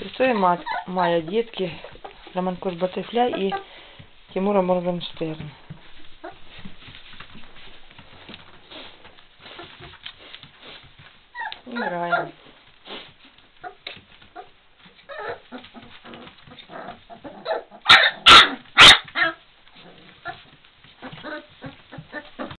Це Майя, дітки, Романкош Батифля і Тимура Моргенштерн. Играем.